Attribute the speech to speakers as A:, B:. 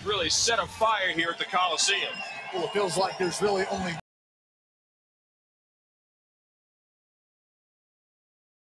A: really set a fire here at the Coliseum.
B: Well, it feels like there's really only